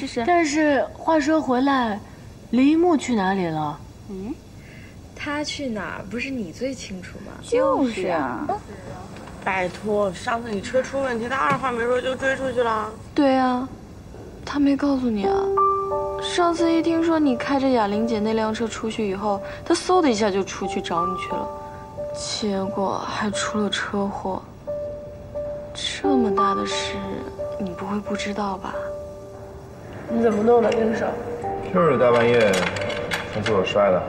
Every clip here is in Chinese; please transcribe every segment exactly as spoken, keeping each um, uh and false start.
试试。 但是话说回来，林一木去哪里了？ 嗯， 他去哪儿不是你最清楚吗？ 就是啊。 拜托，上次你车出问题，他二话没说就追出去了。 对啊，他没告诉你啊。上次一听说你开着哑铃姐那辆车出去以后，他嗖的一下就出去找你去了，结果还出了车祸。这么大的事，你不会不知道吧？ 你怎么弄的，丁手？ 就是大半夜从厕所摔的。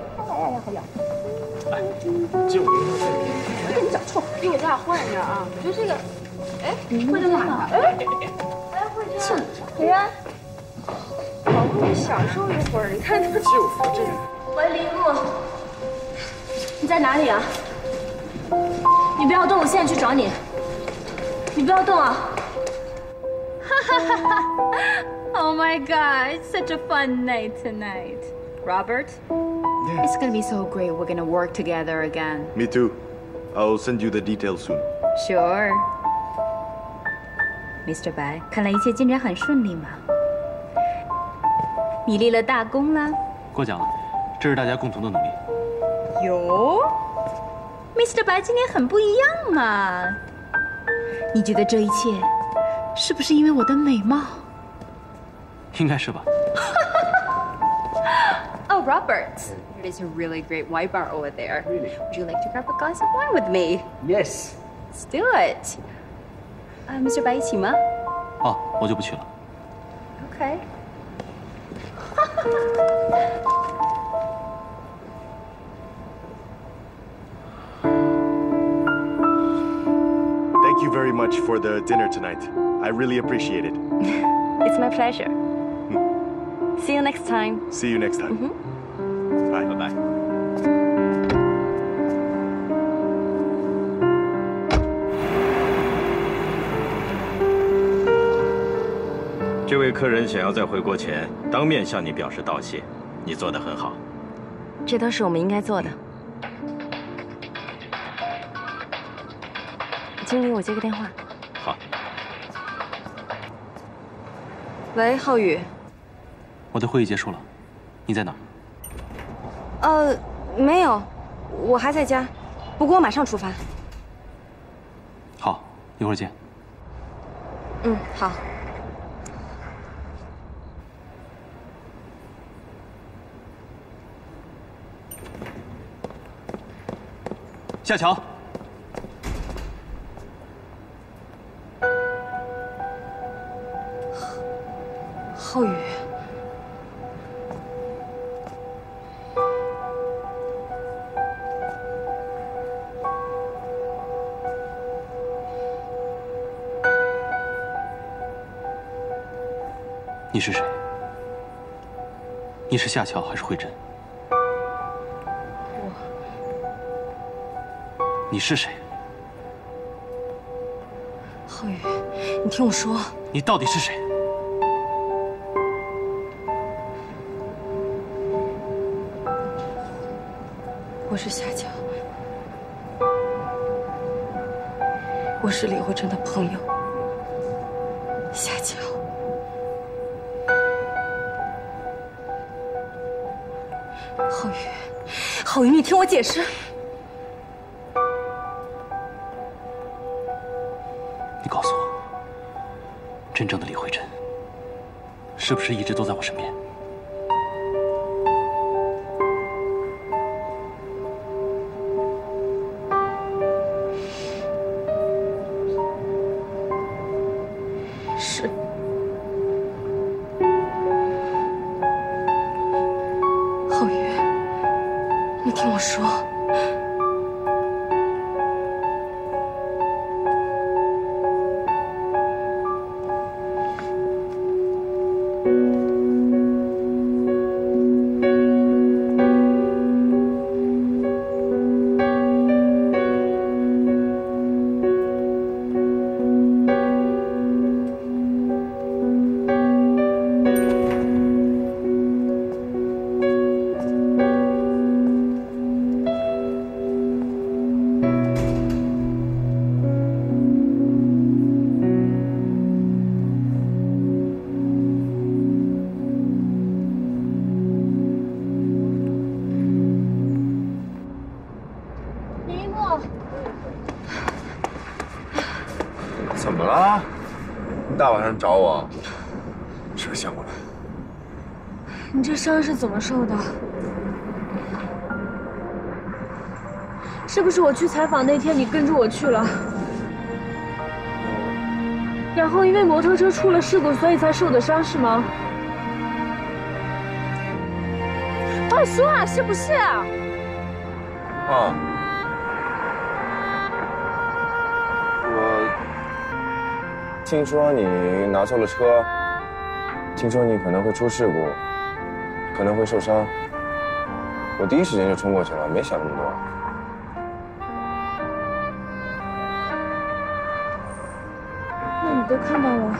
来，借我一下。 我跟你讲错，给我咱俩换一下啊！我觉得这个，哎，慧珍哪呢？哎，哎，慧珍，慧珍，好不容易享受一会儿，你看他就是这个。喂，林木，你在哪里啊？你不要动，我现在去找你。你不要动啊！哈哈哈哈 ！Oh my God, it's such a fun night tonight, Robert. Yeah. It's gonna be so great. We're gonna work together again. Me too. I'll send you the details soon. Sure. Mister Bai， 看来一切进展很顺利嘛。你立了大功了。 过奖了，这是大家共同的努力。 哟 ，Mister Bai 今天很不一样嘛。你觉得这一切是不是因为我的美貌？ 应该是吧。 Oh, Robert, there's a really great wine bar over there. Really? Would you like to grab a glass of wine with me? Yes. Let's do it. 啊 ，Mister Bai 一起吗？ 哦，我就不去了。 Okay. Thank you very much for the dinner tonight. I really appreciate it. It's my pleasure. See you next time. See you next time. Mm-hmm. Bye. Bye. Bye. 这位客人想要在回国前当面向你表示道谢，你做得很好。 这都是我们应该做的。经理，我接个电话。 好。 喂，浩宇。 我的会议结束了，你在哪儿？ 呃，没有，我还在家，不过我马上出发。 好，一会儿见。 嗯，好。 夏乔。 浩宇。 你是谁？你是夏乔还是慧珍？ 我。 你是谁？ 浩宇，你听我说。 你到底是谁？ 我是夏乔，我是李慧珍的朋友，夏乔。浩宇，浩宇，你听我解释。 你告诉我，真正的李慧珍是不是一直都在我身边？ 是。浩宇，你听我说。 么了？你大晚上找我，扯下我来。 你这伤是怎么受的？ 是不是我去采访那天你跟着我去了？然后因为摩托车出了事故，所以才受的伤是吗？快说啊，是不是啊？ 啊。 我听说你拿错了车，听说你可能会出事故，可能会受伤。我第一时间就冲过去了，没想那么多。 那你都看到了？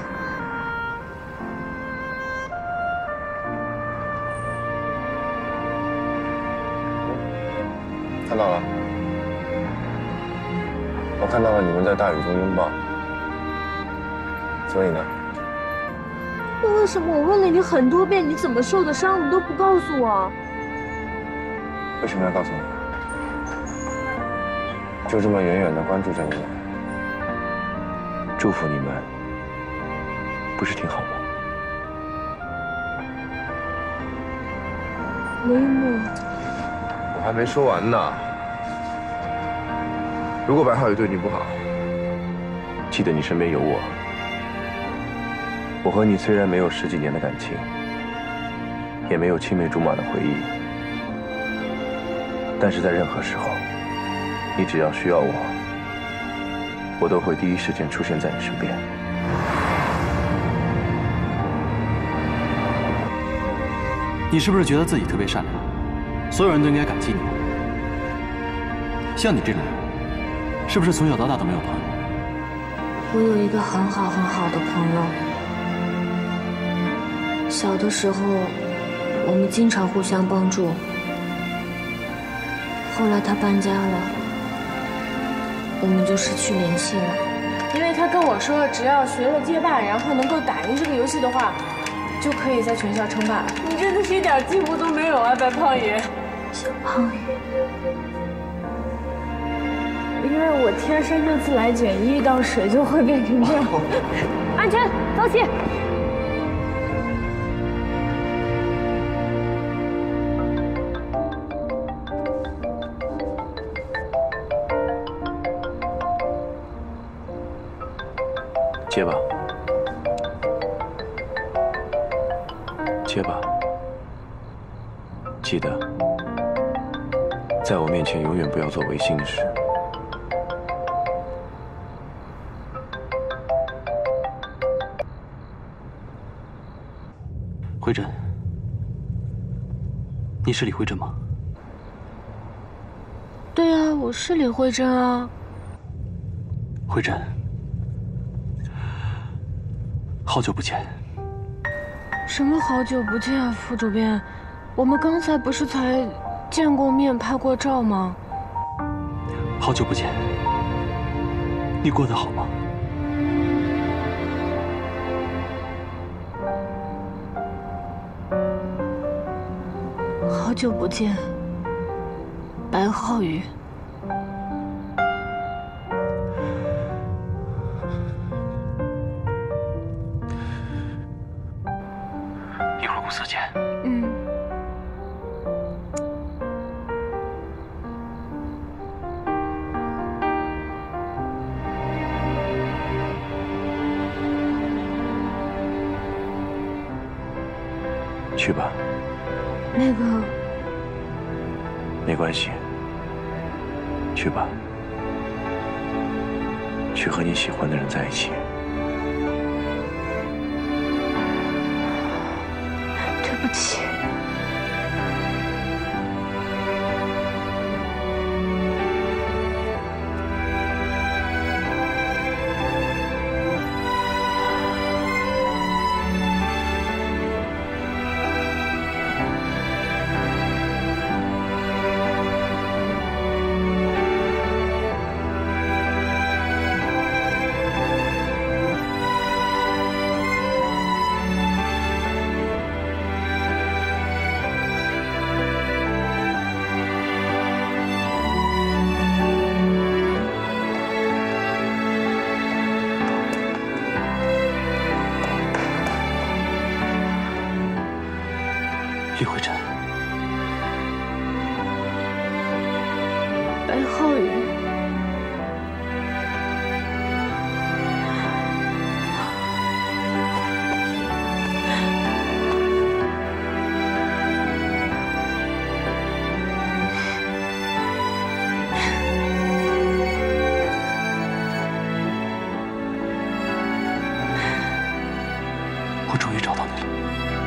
看到了。 我看到了你们在大雨中拥抱，所以呢？ 那为什么我问了你很多遍你怎么受的伤，你都不告诉我？ 为什么要告诉你？就这么远远的关注着你们，祝福你们，不是挺好吗？ 林一木， 我还没说完呢。 如果白浩宇对你不好，记得你身边有我。我和你虽然没有十几年的感情，也没有青梅竹马的回忆，但是在任何时候，你只要需要我，我都会第一时间出现在你身边。 你是不是觉得自己特别善良，所有人都应该感激你？像你这种人。 是不是从小到大都没有朋友？ 我有一个很好很好的朋友，小的时候我们经常互相帮助。后来他搬家了，我们就失去联系了。 因为他跟我说，只要学了街霸，然后能够打赢这个游戏的话，就可以在全校称霸。你真的是一点进步都没有啊，白胖宇！ 小胖宇。 因为我天生这次来卷，一遇到水就会变成这样。安全，走起！ 接吧，接吧，记得，在我面前永远不要做违心的事。 慧珍，你是李慧珍吗？ 对啊，我是李慧珍啊。 慧珍，好久不见。 什么好久不见啊，副主编？我们刚才不是才见过面、拍过照吗？ 好久不见，你过得好吗？ 好久不见，白浩宇。 一会儿公司见。 嗯。 去吧。 那个。 没关系，去吧，去和你喜欢的人在一起。 对不起。 李慧珍， 白浩宇。 我终于找到你了。